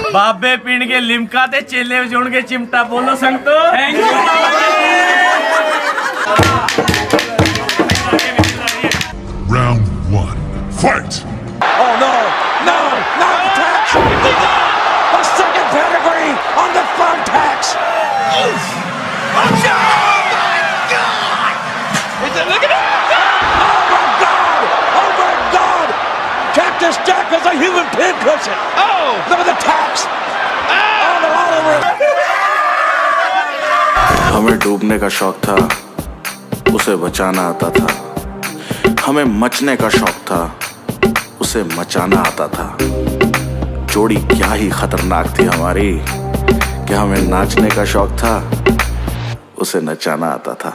बाबे पीण के लिमका ते चेले जोड़ के चिमटा बोलो संगतो। Thank you. Round 1, fight! Oh no, no, not tax! The second pedigree on the third tax! Oh my God! Look at it! Oh my God! Oh my God! Cactus Jack is a human pincushion! Oh! Look at the tax! Oh, they're all over it! हमें डूबने का शौक था, उसे बचाना आता था। हमें मचने का शौक था, उसे मचाना आता था। जोड़ी क्या ही खतरनाक थी हमारी कि हमें नाचने का शौक था, उसे नचाना आता था।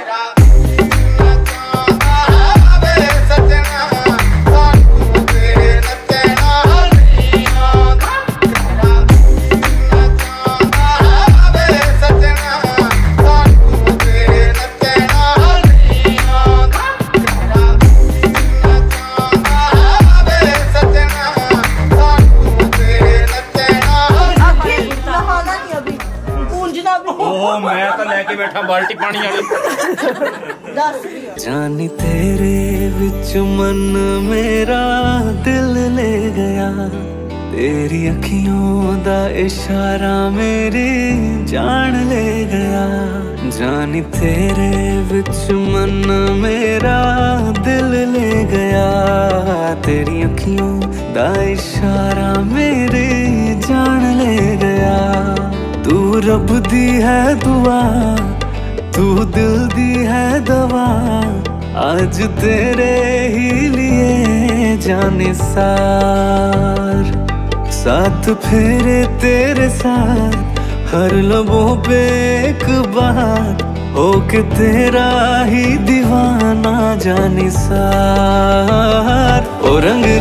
मैं तो लेके बैठा बाल्टी पानी वाली। जानी तेरे विच मन मेरा दिल ले गया, तेरी अखियों दा इशारा मेरी जान ले गया। जानी तेरे विच मन मेरा दिल ले गया, तेरी अखियों दा इशारा मेरी जान ले गया। तू रब दी है दुआ, तू दिल दी है दवा, आज तेरे ही लिए जाने सार। साथ फेरे तेरे साथ, हर लबों पे एक बात, होके तेरा ही दीवाना जाने सार। ओ रंग